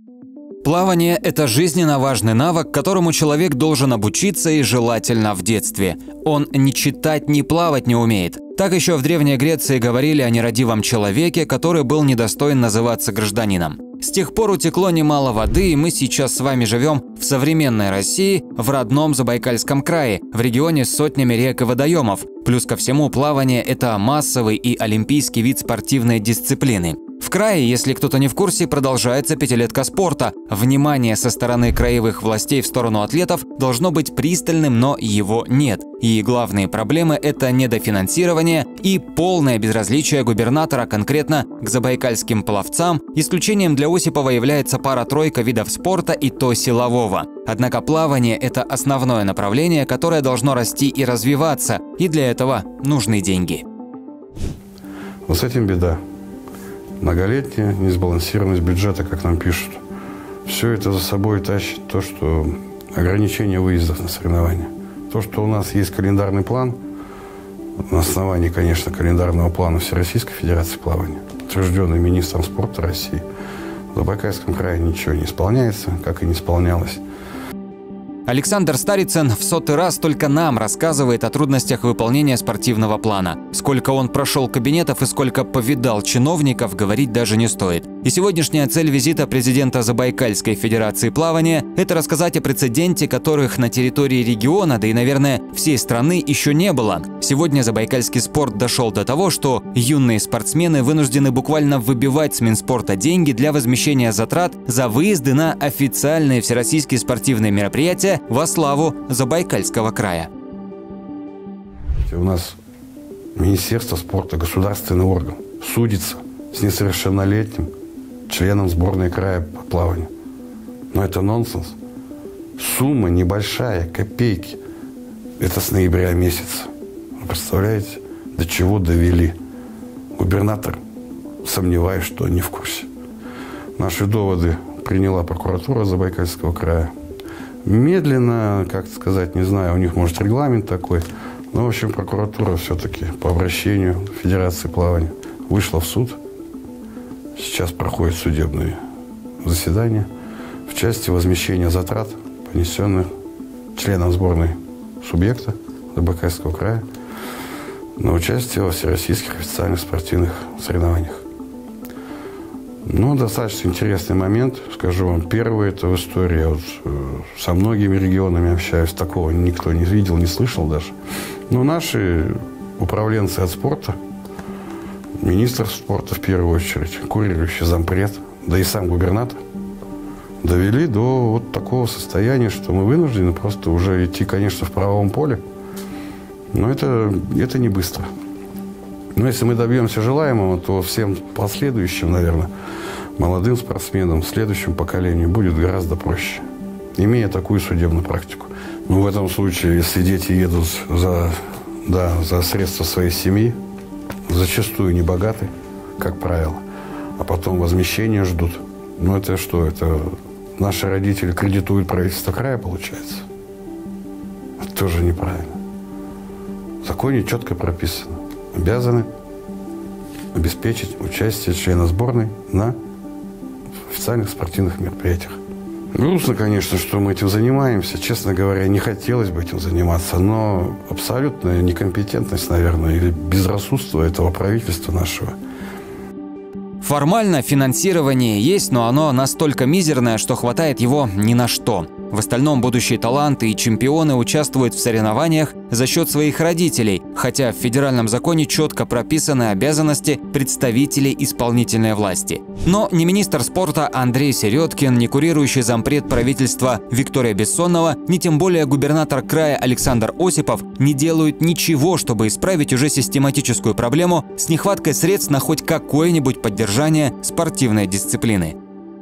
Плавание – это жизненно важный навык, которому человек должен обучиться и желательно в детстве. Он ни читать, ни плавать не умеет. Так еще в Древней Греции говорили о нерадивом человеке, который был недостоин называться гражданином. С тех пор утекло немало воды, и мы сейчас с вами живем в современной России, в родном Забайкальском крае, в регионе с сотнями рек и водоемов. Плюс ко всему, плавание – это массовый и олимпийский вид спортивной дисциплины. В крае, если кто-то не в курсе, продолжается пятилетка спорта. Внимание со стороны краевых властей в сторону атлетов должно быть пристальным, но его нет. И главные проблемы – это недофинансирование и полное безразличие губернатора конкретно к забайкальским пловцам. Исключением для Осипова является пара-тройка видов спорта, и то силового. Однако плавание – это основное направление, которое должно расти и развиваться, и для этого нужны деньги. Вот с этим беда. Многолетняя несбалансированность бюджета, как нам пишут. Все это за собой тащит то, что ограничение выездов на соревнования. То, что у нас есть календарный план, на основании, конечно, календарного плана Всероссийской Федерации плавания, утвержденный министром спорта России, в Забайкальском крае ничего не исполняется, как и не исполнялось. Александр Старицын в 100-й раз только нам рассказывает о трудностях выполнения спортивного плана. Сколько он прошел кабинетов и сколько повидал чиновников, говорить даже не стоит. И сегодняшняя цель визита президента Забайкальской Федерации плавания – это рассказать о прецеденте, которых на территории региона, да и, наверное, всей страны еще не было. Сегодня забайкальский спорт дошел до того, что юные спортсмены вынуждены буквально выбивать с Минспорта деньги для возмещения затрат за выезды на официальные всероссийские спортивные мероприятия во славу Забайкальского края. У нас Министерство спорта, государственный орган, судится с несовершеннолетним членом сборной края по плаванию. Но это нонсенс. Сумма небольшая, копейки. Это с ноября месяца. Вы представляете, до чего довели? Губернатор, сомневаюсь, что не в курсе. Наши доводы приняла прокуратура Забайкальского края. Медленно, как сказать, не знаю, у них, может, регламент такой. Но, в общем, прокуратура все-таки по обращению Федерации плавания вышла в суд. Сейчас проходят судебные заседания в части возмещения затрат, понесенных членам сборной субъекта Забайкальского края на участие во всероссийских официальных спортивных соревнованиях. Ну, достаточно интересный момент, скажу вам. Первый это в истории. Я вот со многими регионами общаюсь. Такого никто не видел, не слышал даже. Но наши управленцы от спорта, министр спорта в первую очередь, курирующий зампред, да и сам губернатор, довели до вот такого состояния, что мы вынуждены просто уже идти, конечно, в правовом поле. Но это не быстро. Но если мы добьемся желаемого, то всем последующим, наверное, молодым спортсменам, следующему поколению будет гораздо проще, имея такую судебную практику. Но в этом случае, если дети едут за средства своей семьи, зачастую не богаты, как правило, а потом возмещение ждут. Ну это что? Это наши родители кредитуют правительство края, получается? Это тоже неправильно. В законе четко прописано. Обязаны обеспечить участие члена сборной на официальных спортивных мероприятиях. Грустно, конечно, что мы этим занимаемся. Честно говоря, не хотелось бы этим заниматься, но абсолютная некомпетентность, наверное, или безрассудство этого правительства нашего. Формально финансирование есть, но оно настолько мизерное, что хватает его ни на что. В остальном будущие таланты и чемпионы участвуют в соревнованиях за счет своих родителей, хотя в федеральном законе четко прописаны обязанности представителей исполнительной власти. Но ни министр спорта Андрей Середкин, ни курирующий зампред правительства Виктория Бессонова, ни тем более губернатор края Александр Осипов не делают ничего, чтобы исправить уже систематическую проблему с нехваткой средств на хоть какое-нибудь поддержание спортивной дисциплины.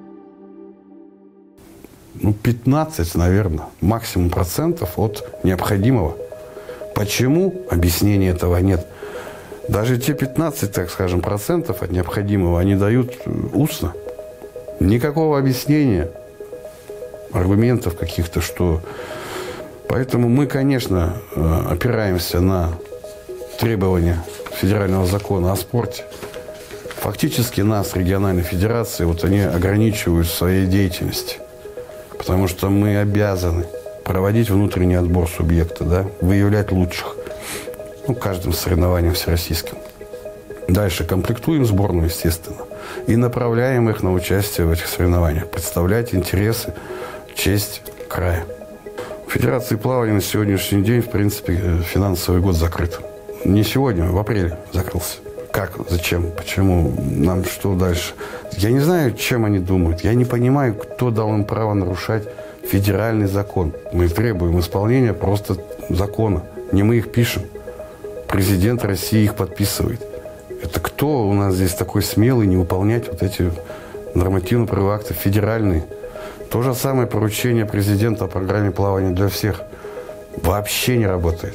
15, наверное, максимум процентов от необходимого. Почему? Объяснения этого нет. Даже те 15, так скажем, процентов от необходимого они дают устно. Никакого объяснения, аргументов каких-то, что... Поэтому мы, конечно, опираемся на требования федерального закона о спорте, Фактически нас, региональные федерации, вот они ограничивают в своей деятельности. Потому что мы обязаны проводить внутренний отбор субъекта, да, выявлять лучших. Ну, каждым соревнованием всероссийским. Дальше комплектуем сборную, естественно, и направляем их на участие в этих соревнованиях, представлять интересы, честь края. В Федерации плавания на сегодняшний день, в принципе, финансовый год закрыт. Не сегодня, в апреле закрылся. Как, зачем, почему, нам что дальше? Я не знаю, чем они думают. Я не понимаю, кто дал им право нарушать федеральный закон. Мы требуем исполнения просто закона. Не мы их пишем. Президент России их подписывает. Это кто у нас здесь такой смелый не выполнять вот эти нормативно-правовые акты федеральные? То же самое поручение президента о программе плавания для всех вообще не работает.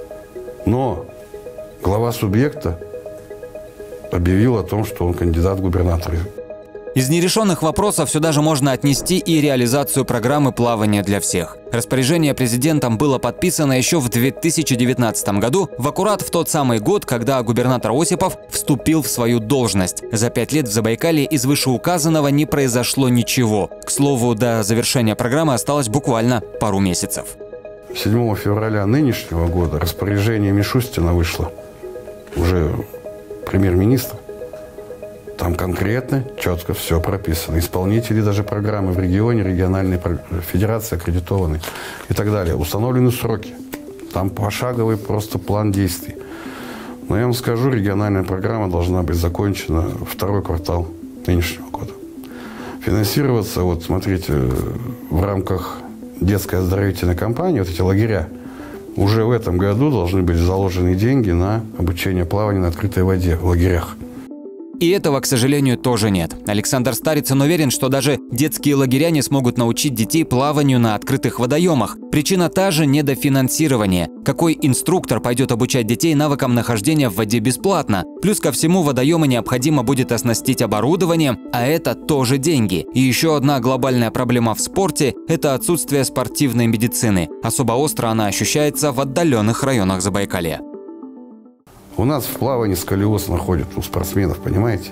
Но глава субъекта объявил о том, что он кандидат в губернаторы. Из нерешенных вопросов сюда же можно отнести и реализацию программы плавания для всех. Распоряжение президентом было подписано еще в 2019 году, в аккурат в тот самый год, когда губернатор Осипов вступил в свою должность. За 5 лет в Забайкалье из вышеуказанного не произошло ничего. К слову, до завершения программы осталось буквально пару месяцев. 7 февраля нынешнего года распоряжение Мишустина вышло, уже премьер-министр. Там конкретно, четко все прописано. Исполнители даже программы в регионе, региональные федерации аккредитованы и так далее. Установлены сроки. Там пошаговый просто план действий. Но я вам скажу, региональная программа должна быть закончена второй квартал нынешнего года. Финансироваться, вот смотрите, в рамках детской оздоровительной кампании, вот эти лагеря, уже в этом году должны быть заложены деньги на обучение плаванию на открытой воде в лагерях. И этого, к сожалению, тоже нет. Александр Старицын уверен, что даже детские лагеря не смогут научить детей плаванию на открытых водоемах. Причина та же – недофинансирование. Какой инструктор пойдет обучать детей навыкам нахождения в воде бесплатно? Плюс ко всему водоемы необходимо будет оснастить оборудованием, а это тоже деньги. И еще одна глобальная проблема в спорте – это отсутствие спортивной медицины. Особо остро она ощущается в отдаленных районах Забайкалья. У нас в плавании сколиоз находят у спортсменов, понимаете?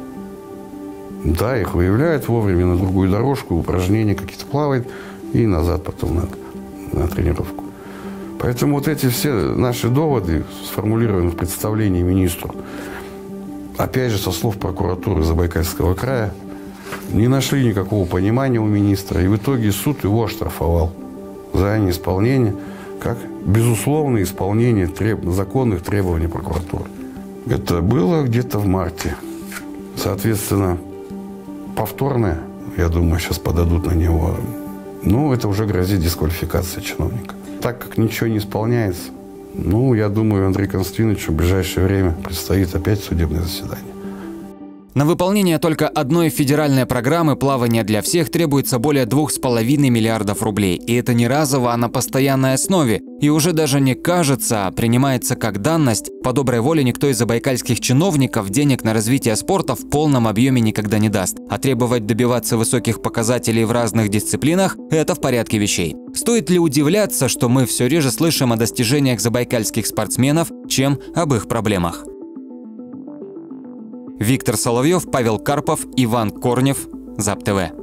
Да, их выявляют вовремя на другую дорожку, упражнения какие-то плавают и назад потом на тренировку. Поэтому вот эти все наши доводы, сформулированы в представлении министру, опять же, со слов прокуратуры Забайкальского края, не нашли никакого понимания у министра. И в итоге суд его оштрафовал за неисполнение, как безусловное исполнение законных требований прокуратуры. Это было где-то в марте. Соответственно, повторное, я думаю, сейчас подадут на него. Ну, это уже грозит дисквалификацией чиновника. Так как ничего не исполняется, ну, я думаю, Андрею Константиновичу в ближайшее время предстоит опять судебное заседание. На выполнение только одной федеральной программы плавания для всех требуется более 2,5 миллиардов рублей. И это не разово, а на постоянной основе. И уже даже не кажется, а принимается как данность. По доброй воле никто из забайкальских чиновников денег на развитие спорта в полном объеме никогда не даст. А требовать добиваться высоких показателей в разных дисциплинах – это в порядке вещей. Стоит ли удивляться, что мы все реже слышим о достижениях забайкальских спортсменов, чем об их проблемах? Виктор Соловьев, Павел Карпов, Иван Корнев, ЗАП ТВ.